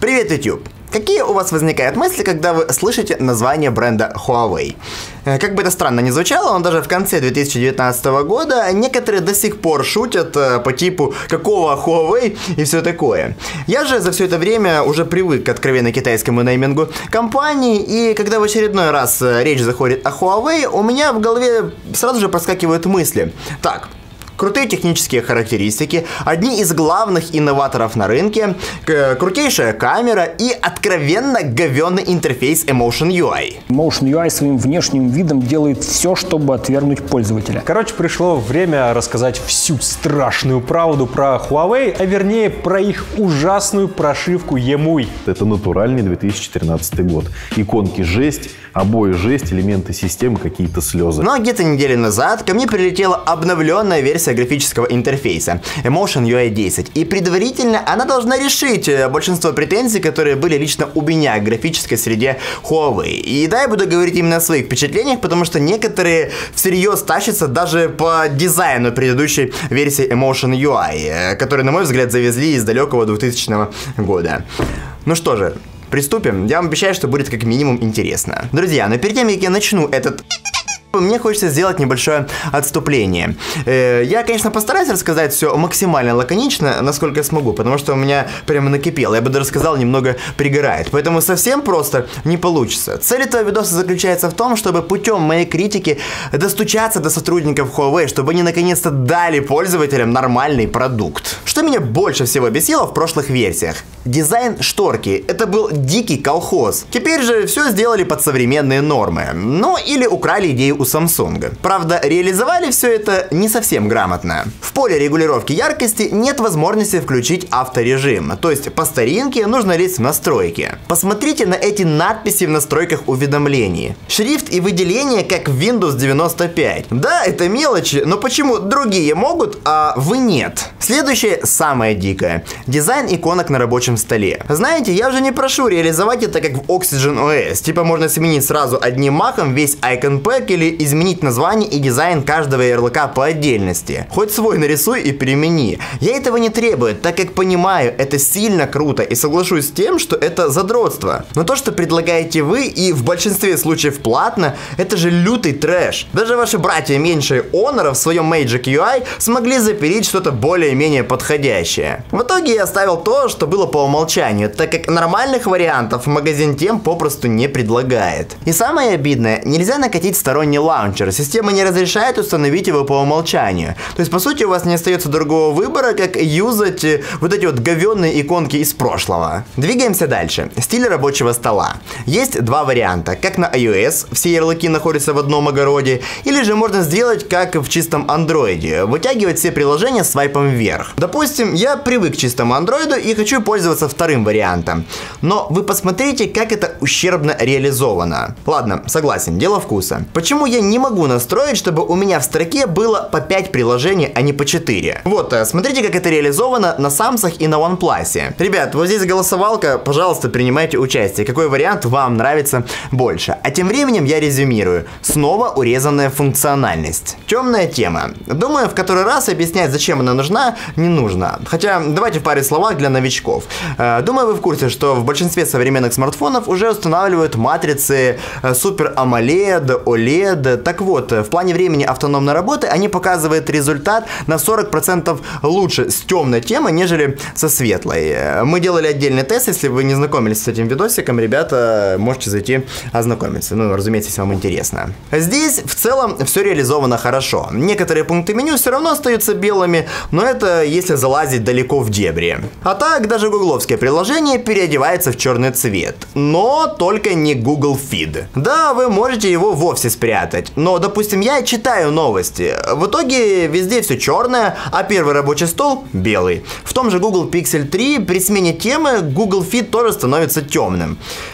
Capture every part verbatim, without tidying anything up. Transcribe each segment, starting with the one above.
Привет, YouTube! Какие у вас возникают мысли, когда вы слышите название бренда Huawei? Как бы это странно ни звучало, но даже в конце две тысячи девятнадцатого года некоторые до сих пор шутят по типу «какого Huawei» и все такое. Я же за все это время уже привык к откровенно китайскому неймингу компании, и когда в очередной раз речь заходит о Huawei, у меня в голове сразу же проскакивают мысли. Так, крутые технические характеристики, одни из главных инноваторов на рынке, крутейшая камера и откровенно говёный интерфейс Emotion ю ай. Emotion ю ай своим внешним видом делает все, чтобы отвергнуть пользователя. Короче, пришло время рассказать всю страшную правду про Huawei, а вернее про их ужасную прошивку эм ю ай. Это натуральный две тысячи тринадцатый год. Иконки жесть, обои жесть, элементы системы какие-то слезы. Но где-то недели назад ко мне прилетела обновленная версия графического интерфейса Emotion ю ай десять, и предварительно она должна решить большинство претензий, которые были лично у меня к графической среде Huawei. И да, я буду говорить именно о своих впечатлениях, потому что некоторые всерьез тащатся даже по дизайну предыдущей версии Emotion ю ай, который, на мой взгляд, завезли из далекого двухтысячного года. Ну что же, приступим. Я вам обещаю, что будет как минимум интересно. Друзья, но перед тем, как я начну этот... мне хочется сделать небольшое отступление. Я, конечно, постараюсь рассказать все максимально лаконично, насколько я смогу, потому что у меня прямо накипело. Я бы даже сказал, немного пригорает. Поэтому совсем просто не получится. Цель этого видоса заключается в том, чтобы путем моей критики достучаться до сотрудников Huawei, чтобы они наконец-то дали пользователям нормальный продукт. Что меня больше всего бесило в прошлых версиях? Дизайн шторки. Это был дикий колхоз. Теперь же все сделали под современные нормы. Ну, или украли идею у Samsung. Правда, реализовали все это не совсем грамотно. В поле регулировки яркости нет возможности включить авторежим. То есть по старинке нужно лезть в настройки. Посмотрите на эти надписи в настройках уведомлений. Шрифт и выделение как в Windows девяносто пять. Да, это мелочи, но почему другие могут, а вы нет? Следующее самое дикое. Дизайн иконок на рабочем столе. Знаете, я уже не прошу реализовать это как в Oxygen о эс. Типа можно сменить сразу одним махом весь Icon Pack или изменить название и дизайн каждого ярлыка по отдельности. Хоть свой нарисуй и примени. Я этого не требую, так как понимаю, это сильно круто и соглашусь с тем, что это задротство. Но то, что предлагаете вы, и в большинстве случаев платно, это же лютый трэш. Даже ваши братья меньшие Honor в своем Magic ю ай смогли запилить что-то более-менее подходящее. В итоге я оставил то, что было по умолчанию, так как нормальных вариантов магазин тем попросту не предлагает. И самое обидное, нельзя накатить сторонний лаунчер. Система не разрешает установить его по умолчанию. То есть, по сути, у вас не остается другого выбора, как юзать вот эти вот говёные иконки из прошлого. Двигаемся дальше. Стиль рабочего стола. Есть два варианта. Как на iOS, все ярлыки находятся в одном огороде, или же можно сделать как в чистом андроиде, вытягивать все приложения свайпом вверх. Допустим, я привык к чистому андроиду и хочу пользоваться вторым вариантом. Но вы посмотрите, как это ущербно реализовано. Ладно, согласен, дело вкуса. Почему я не могу настроить, чтобы у меня в строке было по пять приложений, а не по четыре? Вот, смотрите, как это реализовано на Samsung и на OnePlus. Ребят, вот здесь голосовалка, пожалуйста, принимайте участие. Какой вариант вам нравится больше? А тем временем я резюмирую. Снова урезанная функциональность. Темная тема. Думаю, в который раз объяснять, зачем она нужна, не нужно. Хотя, давайте в паре словах для новичков. Думаю, вы в курсе, что в большинстве современных смартфонов уже устанавливают матрицы Super AMOLED, о лед. Так вот, в плане времени автономной работы они показывают результат на сорок процентов лучше с темной темой, нежели со светлой. Мы делали отдельный тест, если вы не знакомились с этим видосиком, ребята, можете зайти ознакомиться. Ну, разумеется, если вам интересно. Здесь в целом все реализовано хорошо. Некоторые пункты меню все равно остаются белыми, но это если залазить далеко в дебри. А так, даже гугловское приложение переодевается в черный цвет. Но только не Google Feed. Да, вы можете его вовсе спрятать. Но, допустим, я читаю новости. В итоге везде все черное, а первый рабочий стол белый. В том же Google Pixel три при смене темы Google Feed тоже становится темным.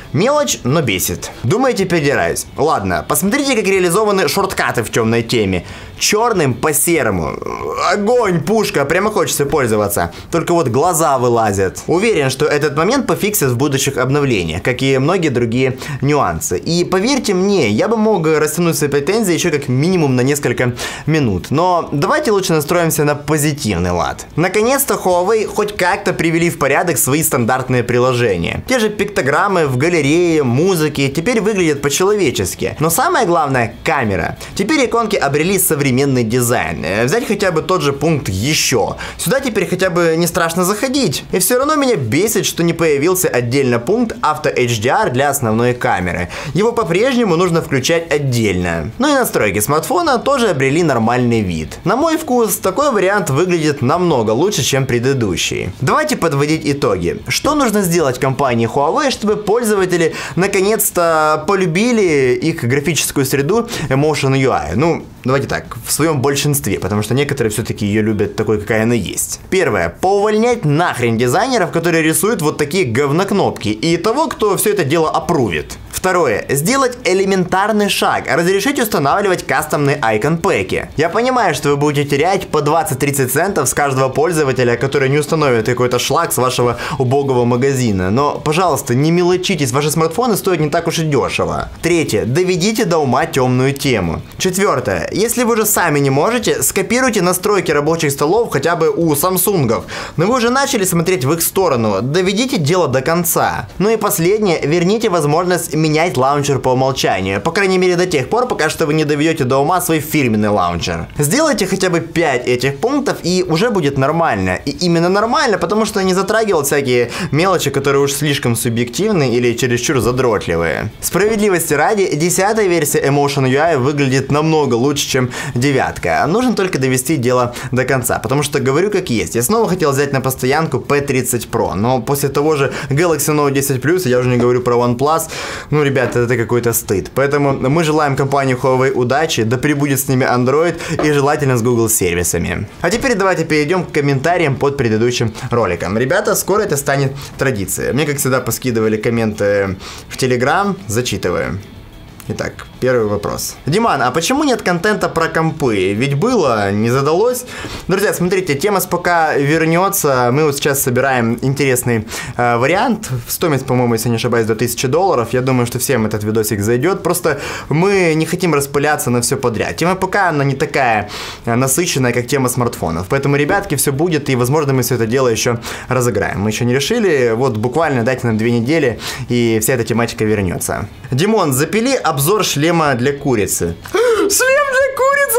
Мелочь, но бесит. Думаете, придираюсь? Ладно, посмотрите, как реализованы шорткаты в темной теме. Черным по серому. Огонь, пушка, прямо хочется пользоваться. Только вот глаза вылазят. Уверен, что этот момент пофиксят в будущих обновлениях, как и многие другие нюансы. И поверьте мне, я бы мог растянуть свои претензии еще как минимум на несколько минут. Но давайте лучше настроимся на позитивный лад. Наконец-то Huawei хоть как-то привели в порядок свои стандартные приложения. Те же пиктограммы в галерее, музыке теперь выглядят по-человечески. Но самое главное — камера. Теперь иконки обрели современный дизайн. Взять хотя бы тот же пункт «Еще». Сюда теперь хотя бы не страшно заходить. И все равно меня бесит, что не появился отдельно пункт Auto эйч ди ар для основной камеры. Его по-прежнему нужно включать отдельно. Ну и настройки смартфона тоже обрели нормальный вид. На мой вкус, такой вариант выглядит намного лучше, чем предыдущий. Давайте подводить итоги. Что нужно сделать компании Huawei, чтобы пользователи наконец-то полюбили их графическую среду Emotion ю ай? Ну, давайте так, в своем большинстве, потому что некоторые все-таки ее любят такой, какая она есть. Первое. Поувольнять нахрен дизайнеров, которые рисуют вот такие говнокнопки, и того, кто все это дело апрувит. Второе. Сделать элементарный шаг. Разрешить устанавливать кастомные айкон-пэки. Я понимаю, что вы будете терять по двадцать-тридцать центов с каждого пользователя, который не установит какой-то шлак с вашего убогого магазина. Но, пожалуйста, не мелочитесь, ваши смартфоны стоят не так уж и дешево. Третье. Доведите до ума темную тему. Четвертое. Если вы уже сами не можете, скопируйте настройки рабочих столов хотя бы у Samsung'ов. Но вы уже начали смотреть в их сторону. Доведите дело до конца. Ну и последнее. Верните возможность менять лаунчер по умолчанию. По крайней мере до тех пор, пока что вы не доведете до ума свой фирменный лаунчер. Сделайте хотя бы пять этих пунктов, и уже будет нормально. И именно нормально, потому что не затрагивал всякие мелочи, которые уж слишком субъективны или чересчур задротливые. Справедливости ради, десятая версия Emotion ю ай выглядит намного лучше, чем девятка. Нужно только довести дело до конца, потому что говорю как есть. Я снова хотел взять на постоянку пи тридцать про, но после того же Galaxy Note десять плюс, я уже не говорю про OnePlus, ну, ребята, это какой-то стыд. Поэтому мы желаем компании Huawei удачи, да пребудет с ними Android и желательно с Google сервисами. А теперь давайте перейдем к комментариям под предыдущим роликом. Ребята, скоро это станет традицией. Мне, как всегда, поскидывали комменты в Telegram, зачитываю. Итак, первый вопрос. Диман, а почему нет контента про компы? Ведь было, не задалось? Друзья, смотрите, тема с ПК вернется. Мы вот сейчас собираем интересный э, вариант. Стоимость, по-моему, если не ошибаюсь, до тысячи долларов. Я думаю, что всем этот видосик зайдет. Просто мы не хотим распыляться на все подряд. Тема ПК, она не такая насыщенная, как тема смартфонов. Поэтому, ребятки, все будет, и, возможно, мы все это дело еще разыграем. Мы еще не решили. Вот буквально дайте нам две недели, и вся эта тематика вернется. Димон, запили обзор шлема для курицы. Шлем для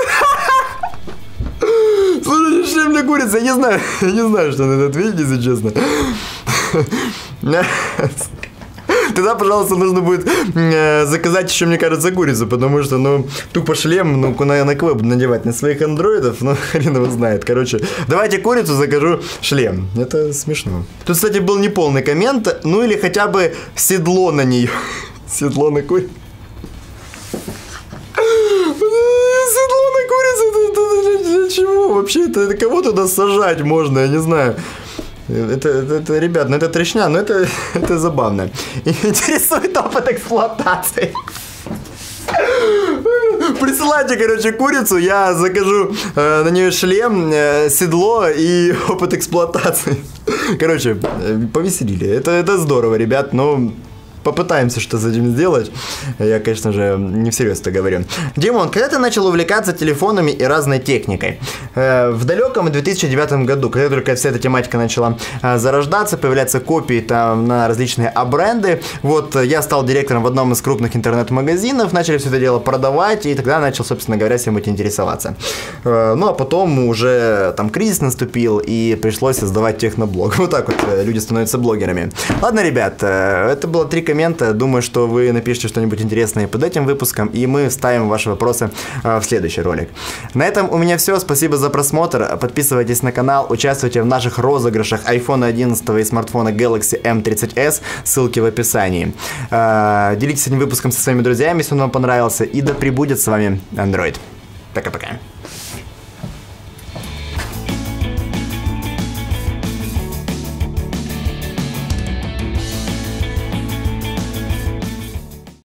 курицы! Слушай, шлем для курицы, я не знаю, я не знаю, что на это ответить, если честно. Тогда, пожалуйста, нужно будет э, заказать еще, мне кажется, курицу, потому что, ну, тупо шлем, ну, на, на кого буду надевать? На своих андроидов? Ну, хрен его знает. Короче, давайте курицу, закажу шлем. Это смешно. Тут, кстати, был неполный коммент, ну, или хотя бы седло на нее. Седло на курицу. Седло на курицу, это для чего? Вообще, это, это кого туда сажать можно, я не знаю. Это, это, это, ребят, ну это трешня, но это, это забавно. Интересует опыт эксплуатации. Присылайте, короче, курицу, я закажу э, на нее шлем, э, седло и опыт эксплуатации. Короче, э, повеселили. Это, это здорово, ребят, но... Попытаемся что-то с этим сделать. Я, конечно же, не всерьез это говорю. Димон, когда ты начал увлекаться телефонами и разной техникой? Э, в далеком две тысячи девятом году, когда только вся эта тематика начала э, зарождаться, появляться копии там на различные бренды. Вот я стал директором в одном из крупных интернет-магазинов, начали все это дело продавать, и тогда начал, собственно говоря, всем этим интересоваться. Э, ну, а потом уже там кризис наступил, и пришлось создавать техноблог. Вот так вот э, люди становятся блогерами. Ладно, ребят, э, это было три коммента. Думаю, что вы напишите что-нибудь интересное под этим выпуском, и мы вставим ваши вопросы э, в следующий ролик. На этом у меня все. Спасибо за просмотр. Подписывайтесь на канал, участвуйте в наших розыгрышах айфон одиннадцать и смартфона Galaxy эм тридцать эс. Ссылки в описании. Э, делитесь этим выпуском со своими друзьями, если он вам понравился. И да пребудет с вами Android. Пока-пока.